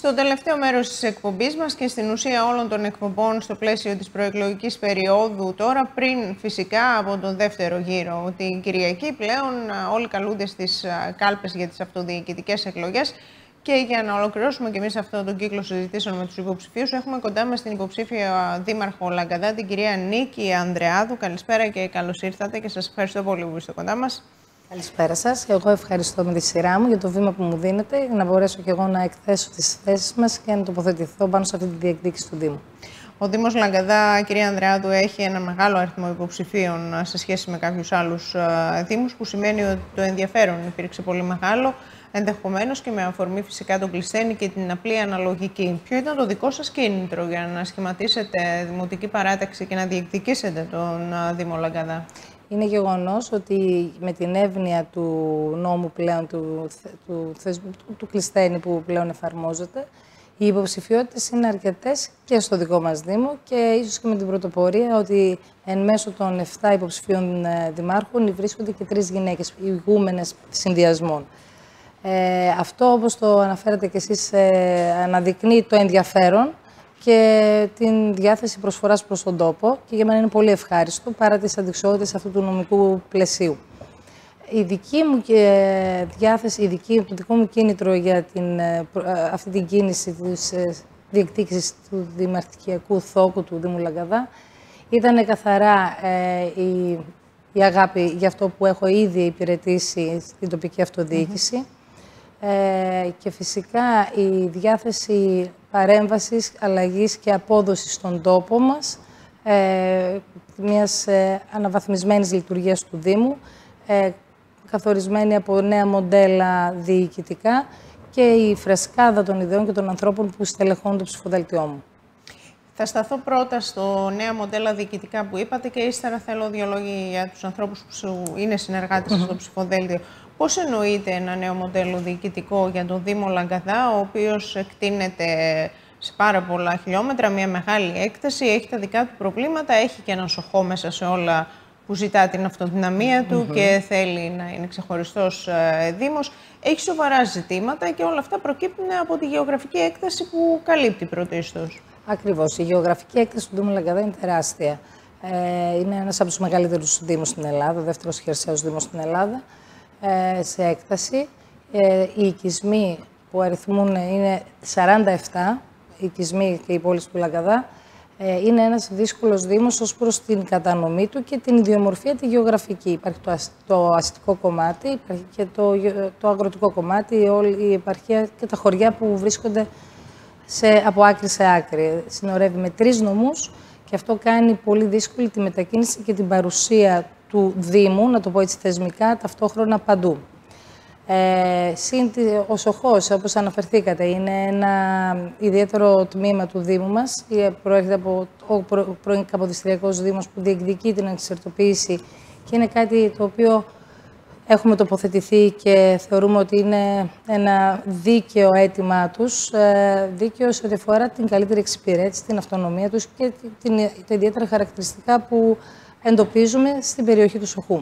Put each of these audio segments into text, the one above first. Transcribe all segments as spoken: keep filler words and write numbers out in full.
Στο τελευταίο μέρος της εκπομπής μας και στην ουσία όλων των εκπομπών στο πλαίσιο της προεκλογικής περίοδου τώρα, πριν φυσικά από τον δεύτερο γύρο, την Κυριακή πλέον όλοι καλούνται στις κάλπες για τις αυτοδιοικητικές εκλογές. Και για να ολοκληρώσουμε και εμείς αυτόν τον κύκλο συζητήσεων με τους υποψηφίους, έχουμε κοντά μας την υποψήφια δήμαρχο Λαγκαδά, την κυρία Νίκη Ανδρεάδου. Καλησπέρα και καλώς ήρθατε και σας ευχαριστώ πολύ που είστε κοντά μας. Καλησπέρα σας. Εγώ ευχαριστώ με τη σειρά μου για το βήμα που μου δίνετε, για να μπορέσω και εγώ να εκθέσω τις θέσεις μας και να τοποθετηθώ πάνω σε αυτή τη διεκδίκηση του Δήμου. Ο Δήμος Λαγκαδά, κυρία Ανδρεάδου, έχει ένα μεγάλο αριθμό υποψηφίων σε σχέση με κάποιους άλλους δήμους, που σημαίνει ότι το ενδιαφέρον υπήρξε πολύ μεγάλο, ενδεχομένως και με αφορμή φυσικά τον Κλεισθένη και την απλή αναλογική. Ποιο ήταν το δικό σας κίνητρο για να σχηματίσετε δημοτική παράταξη και να διεκδικήσετε τον Δήμο Λαγκαδά? Είναι γεγονός ότι με την εύνοια του νόμου πλέον, του, του, του, του Κλεισθένη που πλέον εφαρμόζεται, οι υποψηφιότητες είναι αρκετές και στο δικό μας Δήμο και ίσως και με την πρωτοπορία ότι εν μέσω των επτά υποψηφίων δημάρχων βρίσκονται και τρεις γυναίκες, ηγούμενες συνδυασμών. Ε, αυτό, όπως το αναφέρατε και εσείς, ε, αναδεικνύει το ενδιαφέρον και την διάθεση προσφοράς προς τον τόπο και για μένα είναι πολύ ευχάριστο παρά τις αντικσότητες αυτού του νομικού πλαισίου. Η δική μου και διάθεση, η δική, το δικό μου κίνητρο για την, αυτή την κίνηση της διεκδίκησης του δημαρχιακού θόκου του Δήμου Λαγκαδά ήταν καθαρά ε, η, η αγάπη για αυτό που έχω ήδη υπηρετήσει στην τοπική αυτοδιοίκηση. Mm-hmm. Ε, και φυσικά η διάθεση παρέμβασης, αλλαγής και απόδοσης στον τόπο μας, ε, μιας ε, αναβαθμισμένης λειτουργίας του Δήμου, ε, καθορισμένη από νέα μοντέλα διοικητικά και η φρεσκάδα των ιδεών και των ανθρώπων που στελεχώνουν το ψηφοδέλτιό μου. Θα σταθώ πρώτα στο νέα μοντέλα διοικητικά που είπατε και ύστερα θέλω δύο λόγια για τους ανθρώπους που είναι συνεργάτες mm-hmm. στο ψηφοδέλτιο. Πώς εννοείται ένα νέο μοντέλο διοικητικό για τον Δήμο Λαγκαδά, ο οποίος εκτείνεται σε πάρα πολλά χιλιόμετρα, μια μεγάλη έκταση, έχει τα δικά του προβλήματα, έχει και έναν σοχό μέσα σε όλα που ζητά την αυτοδυναμία του mm-hmm. και θέλει να είναι ξεχωριστός ε, Δήμος. Έχει σοβαρά ζητήματα και όλα αυτά προκύπτουν από τη γεωγραφική έκταση που καλύπτει πρωτίστως. Ακριβώς. Η γεωγραφική έκταση του Δήμου Λαγκαδά είναι τεράστια. Ε, είναι ένας από τους μεγαλύτερους δήμους στην Ελλάδα, ο δεύτερος χερσαίος δήμος στην Ελλάδα. Σε έκταση. Ε, οι οικισμοί που αριθμούν είναι σαράντα επτά, οι οικισμοί και οι πόλεις του Λαγκαδά. Ε, είναι ένας δύσκολος δήμος ως προς την κατανομή του και την ιδιομορφία τη γεωγραφική. Υπάρχει το, ασ, το αστικό κομμάτι, υπάρχει και το, το αγροτικό κομμάτι, όλη η επαρχία και τα χωριά που βρίσκονται σε, από άκρη σε άκρη. Συνορεύει με τρεις νομούς και αυτό κάνει πολύ δύσκολη τη μετακίνηση και την παρουσία του Δήμου, να το πω έτσι θεσμικά, ταυτόχρονα παντού. Ε, συν, ο Σοχός, όπως αναφερθήκατε, είναι ένα ιδιαίτερο τμήμα του Δήμου μας. Προέρχεται από ο πρώην Καποδιστριακός Δήμος που διεκδικεί την εξερτοποίηση και είναι κάτι το οποίο έχουμε τοποθετηθεί και θεωρούμε ότι είναι ένα δίκαιο αίτημά τους, δίκαιο σε ό,τι αφορά την καλύτερη εξυπηρέτηση, την αυτονομία τους και την, τα ιδιαίτερα χαρακτηριστικά που εντοπίζουμε στην περιοχή του Σοχού.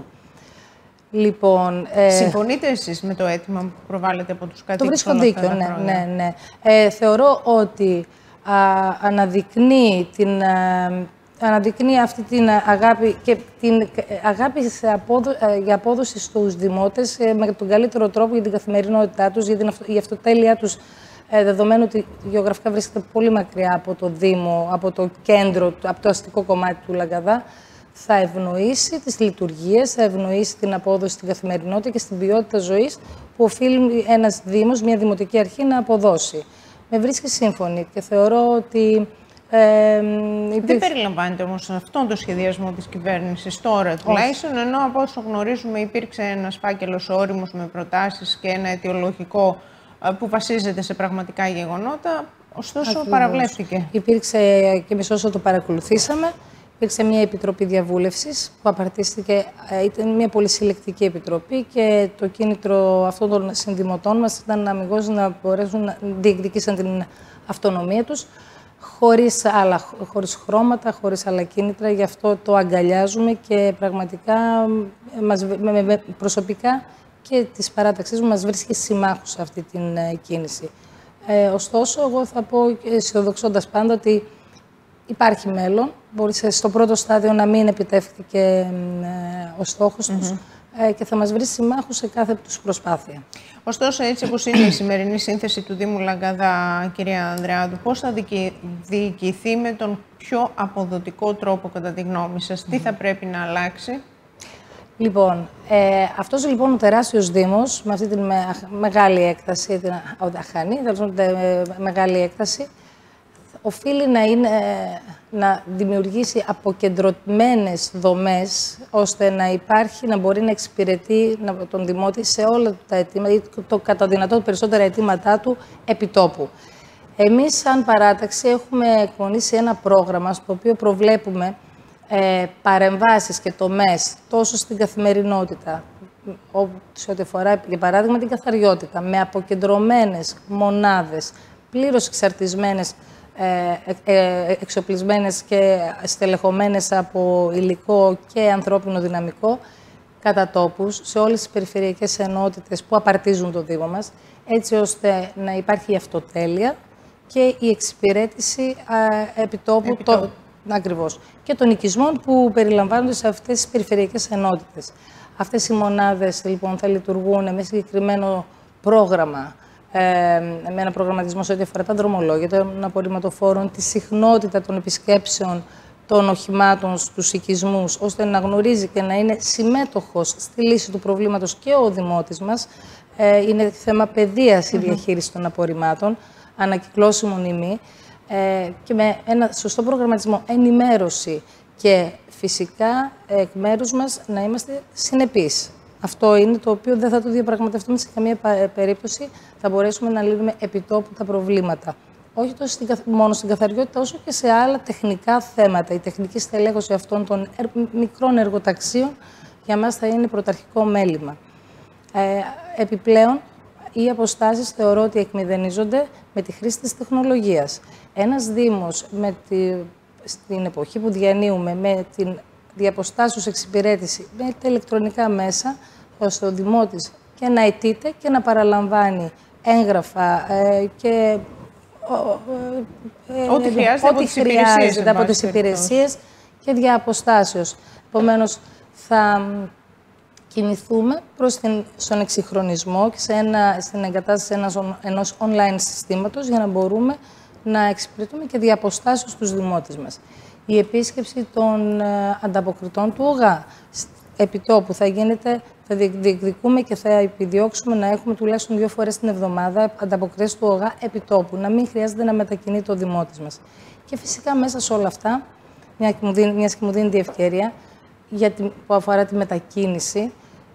Λοιπόν, ε... Συμφωνείτε εσείς με το αίτημα που προβάλλεται από τους κατοίκους? Το βρίσκω δίκαιο, ναι, ναι, ναι. Ε, θεωρώ ότι α, αναδεικνύει, την, α, αναδεικνύει αυτή την αγάπη και την αγάπη σε απόδο, για απόδοση στους δημότες ε, με τον καλύτερο τρόπο για την καθημερινότητά τους, για την αυτο, η αυτοτέλειά τους, ε, δεδομένου ότι γεωγραφικά βρίσκεται πολύ μακριά από το Δήμο, από το κέντρο, από το αστικό κομμάτι του Λαγκαδά. Θα ευνοήσει τις λειτουργίες, θα ευνοήσει την απόδοση στην καθημερινότητα και στην ποιότητα ζωής που οφείλει ένας Δήμος, μια δημοτική αρχή να αποδώσει. Με βρίσκει σύμφωνη και θεωρώ ότι... Ε, υπήρξε... Δεν περιλαμβάνεται όμως αυτόν τον σχεδιασμό της κυβέρνησης τώρα τουλάχιστον, ενώ από όσο γνωρίζουμε υπήρξε ένας φάκελος όριμος με προτάσεις και ένα αιτιολογικό που βασίζεται σε πραγματικά γεγονότα, ωστόσο Ακριβώς. παραβλέφθηκε. Υπήρξε και εμείς όσο το παρακολουθήσαμε. Υπήρξε μια επιτροπή διαβούλευσης που απαρτίστηκε, ήταν μια πολύ συλλεκτική επιτροπή και το κίνητρο αυτών των συνδημοτών μας ήταν αμιγώς να μπορέσουν να διεκδικήσουν την αυτονομία τους χωρίς, άλλα, χωρίς χρώματα, χωρίς άλλα κίνητρα. Γι' αυτό το αγκαλιάζουμε και πραγματικά μας, με, με, προσωπικά και της παράταξής μου μας βρίσκει συμμάχους σε αυτή την κίνηση. Ε, ωστόσο, εγώ θα πω, αισιοδοξώντας πάντα, ότι υπάρχει μέλλον. Μπορεί στο πρώτο στάδιο να μην επιτεύχθηκε ε, ο στόχος mm-hmm. τους ε, και θα μας βρει συμμάχους σε κάθε τους προσπάθεια. Ωστόσο, έτσι όπως είναι η σημερινή σύνθεση του Δήμου Λαγκαδά, κυρία Ανδρεάδου, πώς θα διοικηθεί με τον πιο αποδοτικό τρόπο, κατά τη γνώμη σας, mm-hmm. τι θα πρέπει να αλλάξει? Λοιπόν, ε, αυτός λοιπόν ο τεράστιος Δήμος, με αυτή τη με, μεγάλη έκταση, την αχανή, δηλαδή μεγάλη έκταση, οφείλει να, είναι, να δημιουργήσει αποκεντρωμένες δομές, ώστε να υπάρχει, να μπορεί να εξυπηρετεί τον Δημότη σε όλα τα αιτήματα, ή το κατά δυνατόν περισσότερα αιτήματά του επιτόπου. Εμείς, σαν παράταξη, έχουμε εκπονήσει ένα πρόγραμμα, στο οποίο προβλέπουμε ε, παρεμβάσεις και τομές τόσο στην καθημερινότητα, σε ό,τι αφορά, για παράδειγμα, την καθαριότητα, με αποκεντρωμένες μονάδες, πλήρως εξαρτισμένες, Ε, ε, εξοπλισμένες και στελεχωμένες από υλικό και ανθρώπινο δυναμικό κατά τόπους, σε όλες τις περιφερειακές ενότητες που απαρτίζουν το Δήμο μας, έτσι ώστε να υπάρχει η αυτοτέλεια και η εξυπηρέτηση ε, επιτόπου, επιτόπου. Το, ακριβώς, και των οικισμών που περιλαμβάνονται σε αυτές τις περιφερειακές ενότητες. Αυτές οι μονάδες λοιπόν θα λειτουργούν με συγκεκριμένο πρόγραμμα, με ένα προγραμματισμό σε ό,τι αφορά τα δρομολόγια των απορριμματοφόρων, τη συχνότητα των επισκέψεων των οχημάτων στους οικισμούς, ώστε να γνωρίζει και να είναι συμμέτοχος στη λύση του προβλήματος και ο Δημότης μας. Ε, είναι θέμα παιδείας η διαχείριση των απορριμμάτων, ανακυκλώσιμων ή μη, ε, και με ένα σωστό προγραμματισμό, ενημέρωση και φυσικά εκ μέρους μας να είμαστε συνεπείς. Αυτό είναι το οποίο δεν θα το διαπραγματευτούμε σε καμία περίπτωση. Θα μπορέσουμε να λύνουμε επιτόπου τα προβλήματα. Όχι τόσο στην, μόνο στην καθαριότητα, όσο και σε άλλα τεχνικά θέματα. Η τεχνική στελέχωση αυτών των ερ, μικρών εργοταξίων για μας θα είναι πρωταρχικό μέλημα. Ε, επιπλέον, οι αποστάσεις θεωρώ ότι εκμηδενίζονται με τη χρήση της τεχνολογίας. Ένας Δήμος, με τη, στην εποχή που διανύουμε, με την διαποστάσεως εξυπηρέτηση με τα ηλεκτρονικά μέσα, ώστε ο Δημότης και να αιτείται και να παραλαμβάνει έγγραφα ε, και ε, ό,τι χρειάζεται, ό,τι ό,τι χρειάζεται από τις υπηρεσίες και διαποστάσεως. Επομένως, θα κινηθούμε προς την, στον εξυγχρονισμό και σε ένα, στην εγκατάσταση ενός, ενός online συστήματος, για να μπορούμε να εξυπηρετούμε και διαποστάσεως στους Δημότες μας. Η επίσκεψη των ε, ανταποκριτών του ΟΓΑ επιτόπου θα γίνεται, θα διεκδικούμε και θα επιδιώξουμε να έχουμε τουλάχιστον δύο φορές την εβδομάδα ανταποκρίσεις του ΟΓΑ επιτόπου, να μην χρειάζεται να μετακινεί το Δημότης μας. Και φυσικά μέσα σε όλα αυτά, μιας και μου δίνει τη ευκαιρία, για την, που αφορά τη μετακίνηση,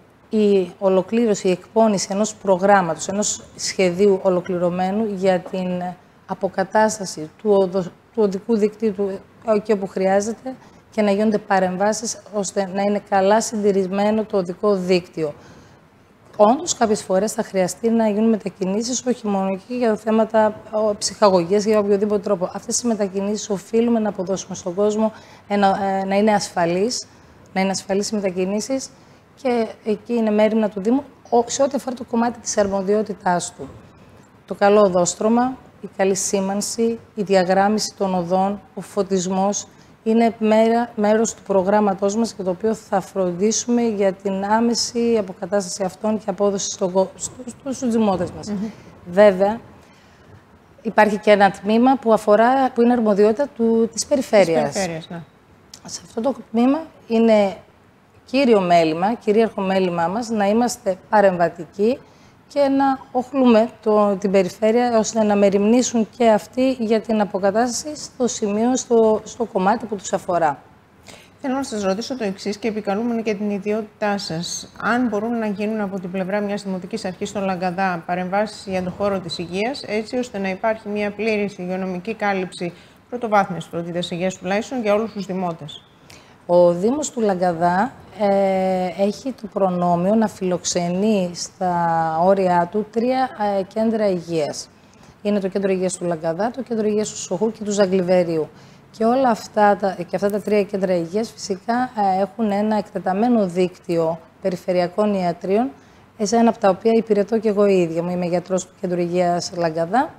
η ολοκλήρωση, η εκπόνηση ενός προγράμματος, ενός σχεδίου ολοκληρωμένου για την αποκατάσταση του, οδο, του οδικού δικτύου του, εκεί όπου χρειάζεται, και να γίνονται παρεμβάσεις ώστε να είναι καλά συντηρημένο το οδικό δίκτυο. Όντως, κάποιες φορές θα χρειαστεί να γίνουν μετακινήσεις, όχι μόνο και για θέματα ψυχαγωγίας, για οποιοδήποτε τρόπο. Αυτές οι μετακινήσεις οφείλουμε να αποδώσουμε στον κόσμο ένα, να είναι ασφαλείς, να είναι ασφαλείς οι μετακινήσεις, και εκεί είναι μέρημνα του Δήμου σε ό,τι αφορά το κομμάτι της αρμοδιότητάς του. Το καλό οδόστρωμα, η καλή σήμανση, η διαγράμμιση των οδών, ο φωτισμός είναι μέρα, μέρος του προγράμματός μας, και το οποίο θα φροντίσουμε για την άμεση αποκατάσταση αυτών και απόδοση στο, στο, στους Δημότες μας. Mm-hmm. Βέβαια, υπάρχει και ένα τμήμα που, αφορά, που είναι αρμοδιότητα του, της περιφέρειας. Της περιφέρειας, ναι. Σε αυτό το τμήμα είναι κύριο μέλημα, κυρίαρχο μέλημά μας, να είμαστε παρεμβατικοί και να οχλούμε το, την περιφέρεια, ώστε να μεριμνήσουν και αυτοί για την αποκατάσταση στο σημείο, στο, στο κομμάτι που τους αφορά. Θέλω να σας ρωτήσω το εξής, και επικαλούμενοι και την ιδιότητά σας. Αν μπορούν να γίνουν από την πλευρά μιας δημοτικής αρχής στο Λαγκαδά παρεμβάσεις για τον χώρο της υγείας, έτσι ώστε να υπάρχει μια πλήρης υγειονομική κάλυψη πρωτοβάθμιας φροντίδας υγείας τουλάχιστον για όλους τους δημότες. Ο Δήμος του Λαγκαδά ε, έχει το προνόμιο να φιλοξενεί στα όρια του τρία ε, κέντρα υγείας. Είναι το Κέντρο Υγείας του Λαγκαδά, το Κέντρο Υγείας του Σοχού και του Ζαγκλιβερίου. Και όλα αυτά τα, και αυτά τα τρία κέντρα υγείας φυσικά ε, έχουν ένα εκτεταμένο δίκτυο περιφερειακών ιατρίων, σε ένα από τα οποία υπηρετώ και εγώ η ίδια μου. Είμαι γιατρός του Κέντρου Υγείας Λαγκαδά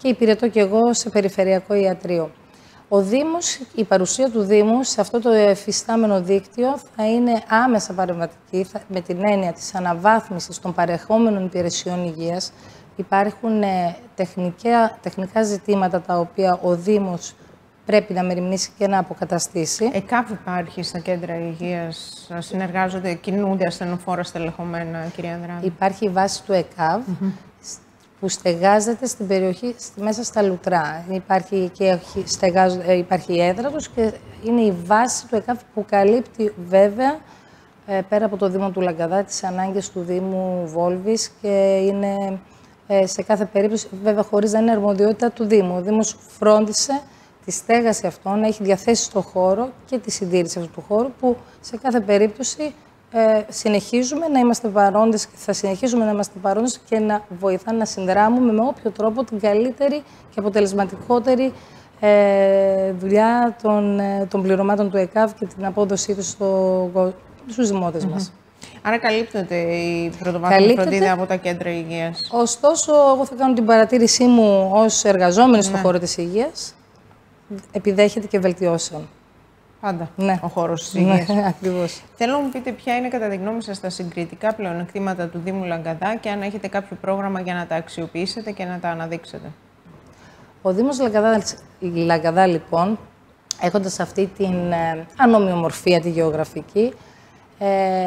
και υπηρετώ και εγώ σε περιφερειακό ιατρείο. Ο Δήμος, η παρουσία του Δήμου σε αυτό το εφιστάμενο δίκτυο θα είναι άμεσα παρεμβατική, θα, με την έννοια της αναβάθμισης των παρεχόμενων υπηρεσιών υγείας. Υπάρχουν ε, τεχνικά, τεχνικά ζητήματα τα οποία ο Δήμος πρέπει να μεριμνήσει και να αποκαταστήσει. ΕΚΑΒ υπάρχει στα κέντρα υγείας, συνεργάζονται, κινούνται ασθενοφόρα στελεχωμένα, κυρία Ανδράδη? Υπάρχει η βάση του ΕΚΑΒ, mm-hmm. που στεγάζεται στην περιοχή, μέσα στα Λουτρά. Υπάρχει, και στεγάζ, υπάρχει η έδρα τους και είναι η βάση του ΕΚΑΒ που καλύπτει βέβαια, ε, πέρα από το Δήμο του Λαγκαδά, τις ανάγκες του Δήμου Βόλβης και είναι ε, σε κάθε περίπτωση, βέβαια χωρίς να είναι αρμοδιότητα του Δήμου. Ο Δήμος φρόντισε τη στέγαση αυτών, έχει διαθέσει το χώρο και τη συντήρηση αυτού του χώρου, που σε κάθε περίπτωση ε, συνεχίζουμε να είμαστε παρόντες και θα συνεχίζουμε να είμαστε παρόντες και να βοηθάμε να συνδράμουμε με όποιο τρόπο την καλύτερη και αποτελεσματικότερη ε, δουλειά των, ε, των πληρωμάτων του ΕΚΑΒ και την απόδοσή του στο, στους δημότες mm-hmm. μας. Άρα καλύπτεται η πρωτοβάθμια φροντίδα από τα κέντρα υγείας? Ωστόσο, εγώ θα κάνω την παρατήρησή μου ως εργαζόμενη ναι. στον χώρο της υγείας. Επιδέχεται και βελτιώσεων. Πάντα ναι. ο χώρος της υγείας. Ναι, ακριβώς. Θέλω να μου πείτε ποια είναι κατά τη γνώμη σας τα συγκριτικά πλεονεκτήματα του Δήμου Λαγκαδά και αν έχετε κάποιο πρόγραμμα για να τα αξιοποιήσετε και να τα αναδείξετε. Ο Δήμος Λαγκαδά, Λαγκαδά λοιπόν, έχοντας αυτή την ε, ανομοιομορφία τη γεωγραφική, ε,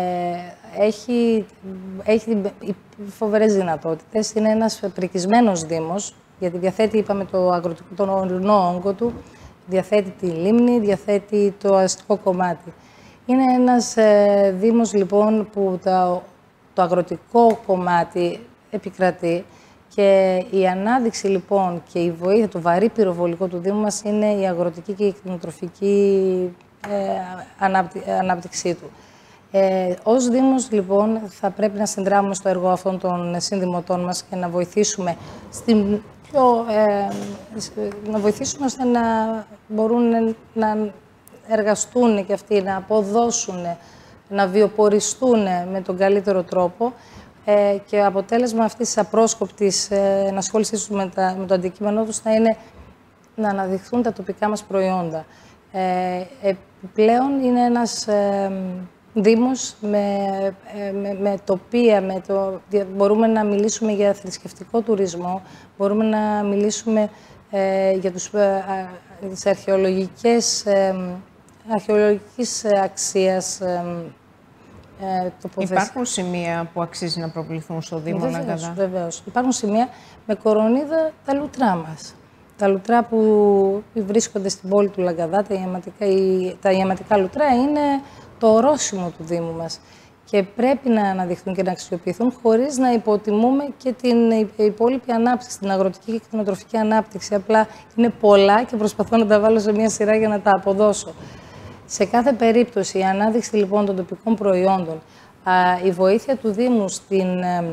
έχει, έχει φοβερές δυνατότητες. Είναι ένας πρικισμένος Δήμος, γιατί διαθέτει, είπαμε, το αγροτικό, τον ορεινό όγκο του, διαθέτει τη λίμνη, διαθέτει το αστικό κομμάτι. Είναι ένας ε, Δήμος, λοιπόν, που το, το αγροτικό κομμάτι επικρατεί και η ανάδειξη, λοιπόν, και η βοήθεια, το βαρύ πυροβολικό του Δήμου μας είναι η αγροτική και η κτηνοτροφική ε, ανάπτυ, ανάπτυξή του. Ε, ως Δήμος, λοιπόν, θα πρέπει να συνδράμουμε στο έργο αυτών των συνδημοτών μας και να βοηθήσουμε στην πιο, ε, να βοηθήσουμε ώστε να μπορούν να εργαστούν και αυτοί, να αποδώσουν, να βιοποριστούν με τον καλύτερο τρόπο ε, και αποτέλεσμα αυτής της απρόσκοπτης ε, ενασχόλησης με, με το αντικείμενό τους θα είναι να αναδειχθούν τα τοπικά μας προϊόντα. Ε, επιπλέον είναι ένας ε, Δήμος με, με, με τοπία, με το, μπορούμε να μιλήσουμε για θρησκευτικό τουρισμό, μπορούμε να μιλήσουμε ε, για τους, ε, τις αρχαιολογικές, ε, αρχαιολογικής αξίας ε, ε, τοποθέσεις. Υπάρχουν σημεία που αξίζει να προβληθούν στο Δήμο Λαγκαδά? Βεβαίως. Υπάρχουν σημεία με κορονίδα τα λουτρά μας. Τα λουτρά που βρίσκονται στην πόλη του Λαγκαδά, τα ιαματικά, τα ιαματικά λουτρά, είναι το ορόσημο του Δήμου μας και πρέπει να αναδειχθούν και να αξιοποιηθούν χωρίς να υποτιμούμε και την υπόλοιπη ανάπτυξη, την αγροτική και κτηνοτροφική ανάπτυξη. Απλά είναι πολλά και προσπαθώ να τα βάλω σε μια σειρά για να τα αποδώσω. Σε κάθε περίπτωση, η ανάδειξη λοιπόν των τοπικών προϊόντων, η βοήθεια του Δήμου στην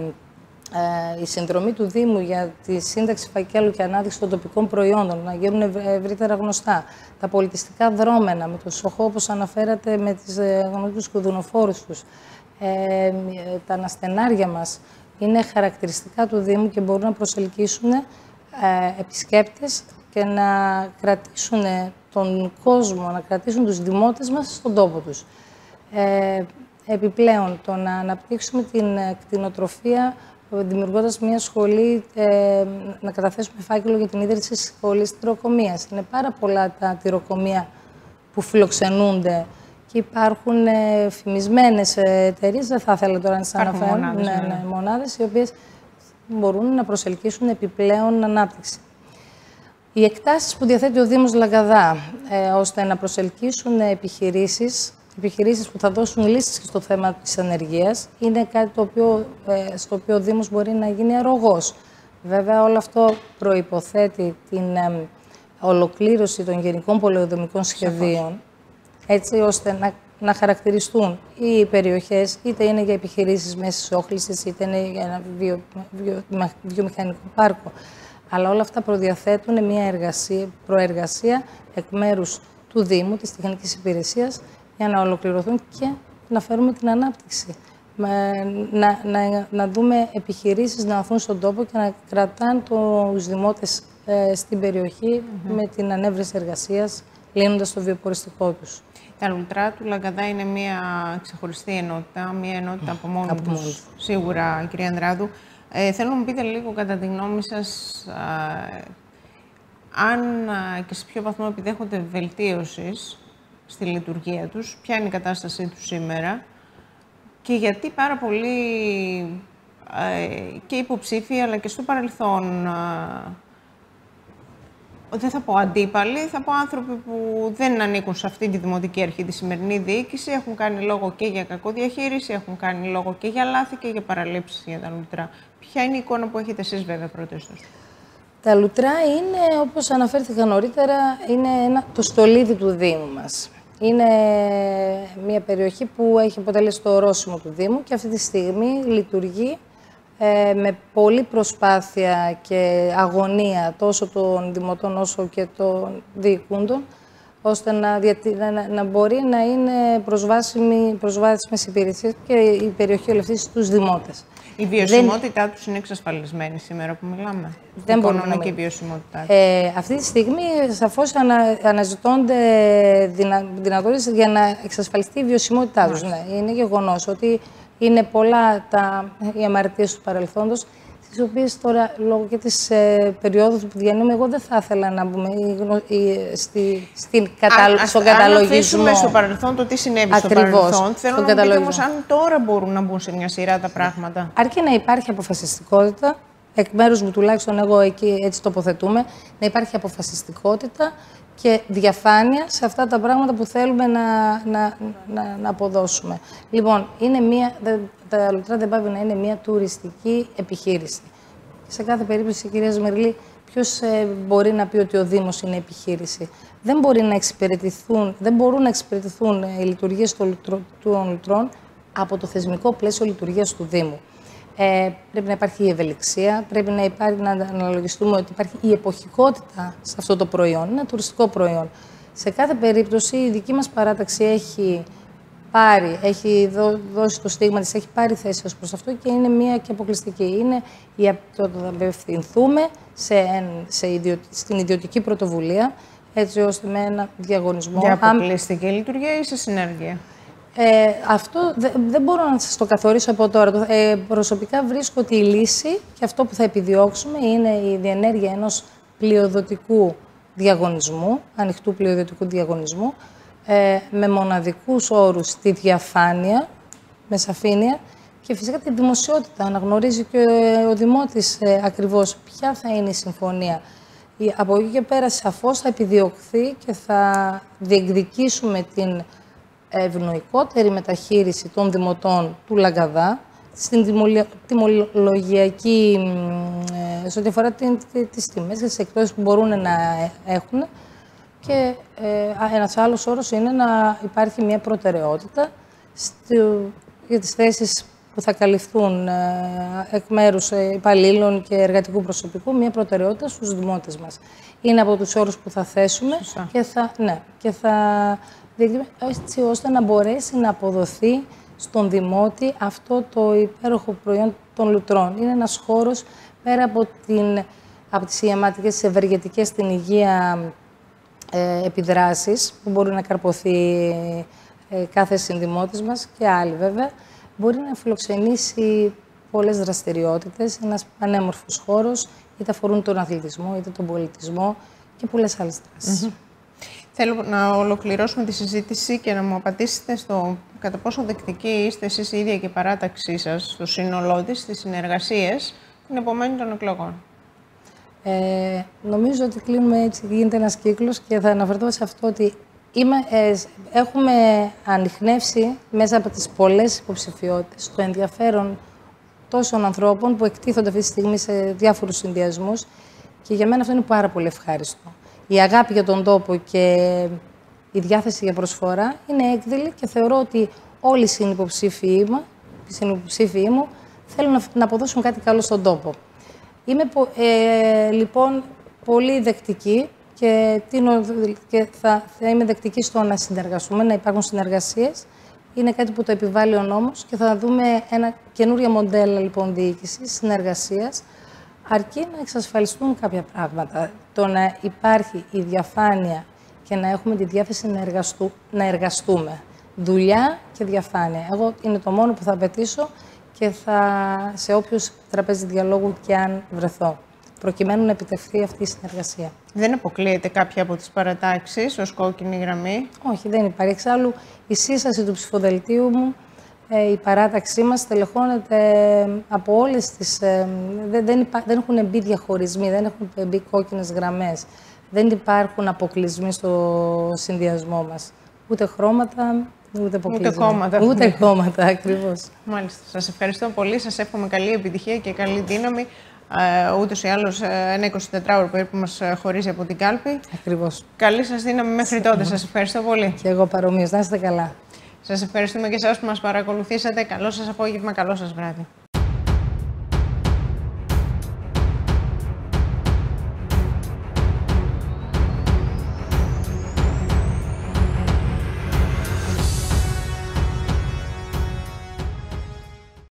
η συνδρομή του Δήμου για τη σύνταξη φακέλου και ανάδειξη των τοπικών προϊόντων, να γίνουν ευρύτερα γνωστά, τα πολιτιστικά δρόμενα, με το ΣΟΧΟ, όπως αναφέρατε, με τις γνωστούς κουδουνοφόρους τους, ε, τα αναστενάρια μας, είναι χαρακτηριστικά του Δήμου και μπορούν να προσελκύσουν ε, επισκέπτες και να κρατήσουν τον κόσμο, να κρατήσουν τους δημότες μας στον τόπο τους. Ε, επιπλέον, το να αναπτύξουμε την κτηνοτροφία, δημιουργώντας μια σχολή, ε, να καταθέσουμε φάκελο για την ίδρυση της σχολής τυροκομείας. Είναι πάρα πολλά τα τυροκομεία που φιλοξενούνται και υπάρχουν ε, φημισμένες εταιρείες, δεν θα ήθελα τώρα να τις αναφέρω, μονάδες, ναι, ναι. Ναι, μονάδες οι οποίες μπορούν να προσελκύσουν επιπλέον ανάπτυξη. Οι εκτάσεις που διαθέτει ο Δήμος Λαγκαδά, ε, ώστε να προσελκύσουν επιχειρήσεις, επιχειρήσεις που θα δώσουν λύσεις και στο θέμα της ανεργίας, είναι κάτι το οποίο, ε, στο οποίο ο Δήμος μπορεί να γίνει αρρωγός. Βέβαια, όλο αυτό προϋποθέτει την ε, ολοκλήρωση των γενικών πολεοδομικών σχεδίων, έτσι ώστε να, να χαρακτηριστούν οι περιοχές, είτε είναι για επιχειρήσεις μέσης όχλησης, είτε είναι για ένα βιο, βιο, βιο, βιομηχανικό πάρκο. Αλλά όλα αυτά προδιαθέτουν μια εργασία, προεργασία εκ μέρους του Δήμου, της τεχνικής υπηρεσίας, για να ολοκληρωθούν και να φέρουμε την ανάπτυξη. Να, να, να δούμε επιχειρήσεις να έρθουν στον τόπο και να κρατάνε τους δημότες ε, στην περιοχή mm-hmm. με την ανέβρεση εργασίας, λύνοντας το βιοποριστικό τους. Τα λουτρά του Λαγκαδά είναι μια ξεχωριστή ενότητα, μια ενότητα από μόνη από τους, τους, σίγουρα, κυρία Ανδρεάδου. Ε, θέλω να μου πείτε λίγο, κατά τη γνώμη σας, α, αν α, και σε ποιο βαθμό επιδέχονται βελτίωσης στη λειτουργία τους, ποια είναι η κατάστασή τους σήμερα και γιατί πάρα πολλοί ε, και υποψήφοι, αλλά και στο παρελθόν, α, δεν θα πω αντίπαλοι, θα πω άνθρωποι που δεν ανήκουν σε αυτή τη δημοτική αρχή, τη σημερινή διοίκηση, έχουν κάνει λόγο και για κακοδιαχείριση, έχουν κάνει λόγο και για λάθη και για παραλήψεις για τα λουτρά. Ποια είναι η εικόνα που έχετε εσείς, βέβαια, πρωτίστως? Τα λουτρά είναι, όπως αναφέρθηκα νωρίτερα, είναι ένα, το στολίδι του Δήμου μας. Είναι μια περιοχή που έχει αποτελέσει το ορόσημο του Δήμου και αυτή τη στιγμή λειτουργεί ε, με πολλή προσπάθεια και αγωνία τόσο των δημοτών όσο και των διοικούντων, ώστε να, διατη... να, να μπορεί να είναι προσβάσιμες υπηρεσίες και η περιοχή όλη αυτή στους δημότες. Η βιωσιμότητά δεν... τους είναι εξασφαλισμένη σήμερα που μιλάμε? Δεν μπορούμε να η βιωσιμότητά ε, αυτή τη στιγμή σαφώς ανα... αναζητώνται δυνα... δυνατότητες για να εξασφαλιστεί η βιωσιμότητά τους. Ναι, είναι γεγονός ότι είναι πολλά τα... οι αμαρτίες του παρελθόντος, τις οποίες τώρα, λόγω και της ε, περίοδου που διανύουμε, εγώ δεν θα ήθελα να μπούμε στη, στην κατα... αν, στον καταλογισμό. Αν αφήσουμε στο παρελθόν το τι συνέβη Ακριβώς, στο παρελθόν, θέλω να μου πείτε όμως αν τώρα μπορούν να μπουν σε μια σειρά τα πράγματα. Αρκεί να υπάρχει αποφασιστικότητα, εκ μέρους μου τουλάχιστον εγώ εκεί έτσι τοποθετούμε, να υπάρχει αποφασιστικότητα και διαφάνεια σε αυτά τα πράγματα που θέλουμε να, να, να, να αποδώσουμε. Λοιπόν, είναι μια, τα λουτρά δεν πάβει να είναι μια τουριστική επιχείρηση. Σε κάθε περίπτωση, κυρία Σμερλή, ποιος ε, μπορεί να πει ότι ο Δήμος είναι επιχείρηση? Δεν, μπορεί να εξυπηρετηθούν, δεν μπορούν να εξυπηρετηθούν οι λειτουργίες των λουτρών από το θεσμικό πλαίσιο λειτουργίας του Δήμου. Ε, πρέπει να υπάρχει η ευελιξία, πρέπει να, υπάρχει, να αναλογιστούμε ότι υπάρχει η εποχικότητα σε αυτό το προϊόν, είναι ένα τουριστικό προϊόν. Σε κάθε περίπτωση η δική μας παράταξη έχει πάρει, έχει δω, δώσει το στίγμα της, έχει πάρει θέση ως προς αυτό και είναι μία και αποκλειστική. Είναι η, το να απευθυνθούμε σε, σε ιδιω, στην ιδιωτική πρωτοβουλία, έτσι ώστε με ένα διαγωνισμό... Για αποκλειστική αν... λειτουργία ή σε συνέργεια? Ε, αυτό δε, δεν μπορώ να σας το καθορίσω από τώρα. Ε, προσωπικά βρίσκω ότι η λύση και αυτό που θα επιδιώξουμε είναι η διενέργεια ενός πλειοδοτικού διαγωνισμού, ανοιχτού πλειοδοτικού διαγωνισμού, ε, με μοναδικούς όρους στη διαφάνεια, με σαφήνεια και φυσικά τη δημοσιότητα. Αναγνωρίζει και ο, ο Δημότης ε, ακριβώς ποια θα είναι η συμφωνία. Η, από εκεί και πέρα σαφώς θα επιδιωχθεί και θα διεκδικήσουμε την ευνοϊκότερη μεταχείριση των δημοτών του Λαγκαδά στην τιμολογιακή, ε, σε ό,τι αφορά την, τις τιμές και τις εκπτώσεις που μπορούν να έχουν. Και ε, ένας άλλος όρος είναι να υπάρχει μια προτεραιότητα στο, για τις θέσεις που θα καλυφθούν ε, εκ μέρους ε, υπαλλήλων και εργατικού προσωπικού, μια προτεραιότητα στους δημότες μας. Είναι από τους όρους που θα θέσουμε και θα, ναι, και θα έτσι ώστε να μπορέσει να αποδοθεί στον Δημότη αυτό το υπέροχο προϊόν των λουτρών. Είναι ένας χώρος πέρα από, την, από τις ιαματικές, τις ευεργετικές στην υγεία ε, επιδράσεις που μπορεί να καρποθεί ε, κάθε συνδημότης μας και άλλοι βέβαια, μπορεί να φιλοξενήσει πολλές δραστηριότητες, ένας πανέμορφος χώρος, είτε αφορούν τον αθλητισμό, είτε τον πολιτισμό και πολλές άλλες δράσεις. Mm-hmm. Θέλω να ολοκληρώσουμε τη συζήτηση και να μου απαντήσετε στο κατά πόσο δεκτικοί είστε εσείς η ίδια και η παράταξή σας στο σύνολό της, στις συνεργασίες την επομένη των εκλογών. Ε, νομίζω ότι κλείνουμε έτσι, γίνεται ένας κύκλος και θα αναφερθώ σε αυτό ότι είμαι, ε, έχουμε ανιχνεύσει μέσα από τις πολλές υποψηφιότητες το ενδιαφέρον τόσων ανθρώπων που εκτίθονται αυτή τη στιγμή σε διάφορους συνδυασμούς και για μένα αυτό είναι πάρα πολύ ευχάριστο. Η αγάπη για τον τόπο και η διάθεση για προσφορά είναι έκδηλη και θεωρώ ότι όλοι οι συνυποψήφοι μου, οι συνυποψήφοι μου θέλουν να, να αποδώσουν κάτι καλό στον τόπο. Είμαι ε, λοιπόν πολύ δεκτική και, τίνω, και θα, θα είμαι δεκτική στο να συνεργαστούμε, να υπάρχουν συνεργασίες. Είναι κάτι που το επιβάλλει ο νόμος και θα δούμε ένα καινούργια μοντέλα λοιπόν διοίκησης, συνεργασίας, αρκεί να εξασφαλιστούν κάποια πράγματα. Το να υπάρχει η διαφάνεια και να έχουμε τη διάθεση να, εργαστού, να εργαστούμε. Δουλειά και διαφάνεια. Εγώ είναι το μόνο που θα απαιτήσω και θα, σε όποιος τραπέζι διαλόγου και αν βρεθώ, προκειμένου να επιτευχθεί αυτή η συνεργασία. Δεν αποκλείεται κάποια από τις παρατάξεις ως κόκκινη γραμμή? Όχι, δεν υπάρχει. Εξάλλου, η σύσταση του ψηφοδελτίου μου, η παράταξή μας τελεχώνεται από όλες τις... Δεν, δεν, υπά, δεν έχουν μπει διαχωρισμοί, δεν έχουν μπει κόκκινες γραμμές. Δεν υπάρχουν αποκλεισμοί στο συνδυασμό μας. Ούτε χρώματα, ούτε αποκλεισμοί. Ούτε κόμματα. Ούτε κόμματα, ακριβώς. Μάλιστα. Σας ευχαριστώ πολύ. Σας εύχομαι καλή επιτυχία και καλή δύναμη. Uh, ούτως ή άλλως ένα εικοσιτετράωρο περίπου μας χωρίζει από την κάλπη. Ακριβώς. Καλή σας δύναμη μέχρι τότε. Σας ευχαριστώ πολύ. Και εγώ παρομοίως. Να είστε καλά. Σας ευχαριστούμε και εσάς που μας παρακολουθήσατε. Καλό σας απόγευμα, καλό σας βράδυ.